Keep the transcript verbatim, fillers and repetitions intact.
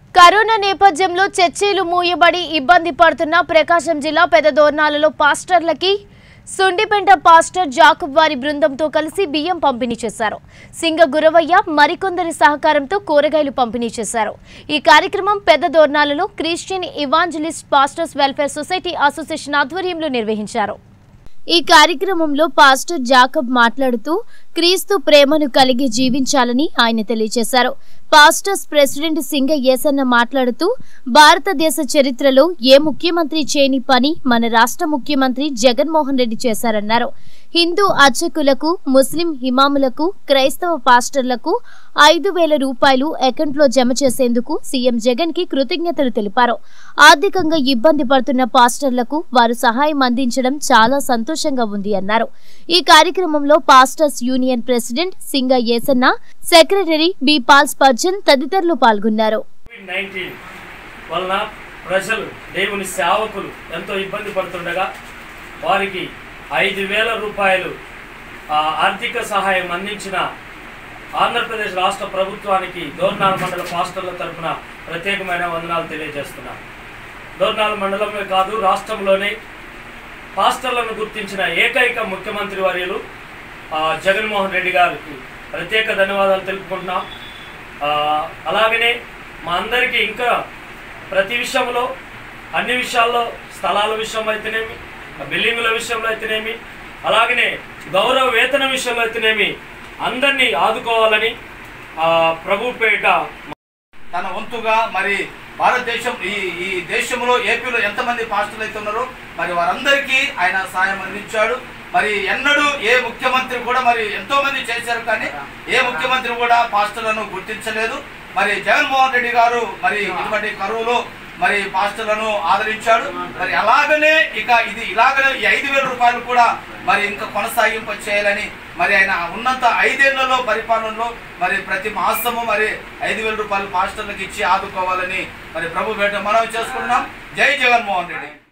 Corona నేపథ్యంలో చర్చిలు మూయబడి ఇబ్బంది పడుతున్న ప్రకాశం జిల్లా పెదదోర్నాలలో పాస్టర్లకి సుండిపెంట పాస్టర్ జాకబ్ వారి బృందంతో కలిసి బియ్యం పంపిణీ చేశారు. సింగ గురవయ్య మరికొందరి సహకారంతో కూరగాయలు పంపిణీ చేశారు. ఈ కార్యక్రమం పెదదోర్నాలలో Christian evangelist pastors welfare society association ఆధ్వర్యంలో నిర్వహించారు. ఈ కార్యక్రమంలో పాస్టర్ జాకబ్ మాట్లాడుతూ క్రీస్తు ప్రేమను కలిగి జీవించాలని ఆయన తెలియజేశారు. పాస్టర్స్ ప్రెసిడెంట్ సింగ యేసన్న మాట్లాడుతూ భారతదేశ చరిత్రలో ఏ ముఖ్యమంత్రి చేయని పని మన రాష్ట్ర ముఖ్యమంత్రి జగన్మోహన్ రెడ్డి చేశారన్నారు. హిందూ అర్చకులకు, ముస్లిం ఇమాములకు, క్రైస్తవ పాస్టర్లకు ఐదు వేల రూపాయలు అకౌంట్లో జమ చేసేందుకు సీఎం జగన్ కి కృతజ్ఞతలు తెలిపారు. ఆర్థికంగా ఇబ్బంది పడుతున్న పాస్టర్లకు వారు సహాయం అందించడం చాలా సంతోషంగా ఉంది అన్నారు. ఈ కార్యక్రమంలో pastors union president Singa Yesanna, secretary B Paul Spurgeon తదితరులు పాల్గొన్నారు. వలన ప్రజలు దేవుని సేవకులు ఎంతో ఇబ్బంది పడుతుండగా వారికి ఐదు వేల రూపాయలు ఆర్థిక సహాయం అందించిన ఆంధ్రప్రదేశ్ రాష్ట్ర ప్రభుత్వానికి దోర్నాల మండల పాస్టర్ల తరఫున ప్రత్యేకమైన వందనాలు తెలియజేస్తున్నాను. దోర్నాల మండలమే కాదు, రాష్ట్రంలోనే పాస్టర్లను గుర్తించిన ఏకైక ముఖ్యమంత్రి వర్యులు జగన్మోహన్ రెడ్డి గారికి ప్రత్యేక ధన్యవాదాలు తెలుపుకుంటున్నాం. అలాగనే మా అందరికీ ఇంకా ప్రతి విషయంలో, అన్ని విషయాల్లో, స్థలాల విషయం అయితేనేమి, బిల్డింగుల విషయంలో అయితేనేమి, అలాగనే గౌరవ వేతన విషయంలో అయితేనేమి అందరినీ ఆదుకోవాలని ప్రభు పేట తన వంతుగా మరి భారతదేశం ఈ ఈ దేశంలో ఏపీలో ఎంతమంది పాస్టర్లు అయితే ఉన్నారో మరి వారందరికీ ఆయన సాయం అందించాడు. మరి ఎన్నడూ ఏ ముఖ్యమంత్రి కూడా మరి ఎంతో మంది చేశారు, కానీ ఏ ముఖ్యమంత్రి కూడా పాస్టర్లను గుర్తించలేదు. మరి జగన్మోహన్ రెడ్డి గారు మరి ఇటువంటి కరువులో మరి పాస్టర్లను ఆదరించాడు. మరి అలాగనే ఇక ఇది ఇలాగనే ఈ ఐదు వేల రూపాయలు కూడా మరి ఇంకా కొనసాగింప చేయాలని మరి ఆయన ఉన్నంత ఐదేళ్లలో పరిపాలనలో మరి ప్రతి మాసము మరి ఐదు వేల రూపాయలు పాస్టర్లకు ఇచ్చి ఆదుకోవాలని మరి ప్రభు పేట మనం చేసుకుంటున్నాం. జై జగన్మోహన్ రెడ్డి.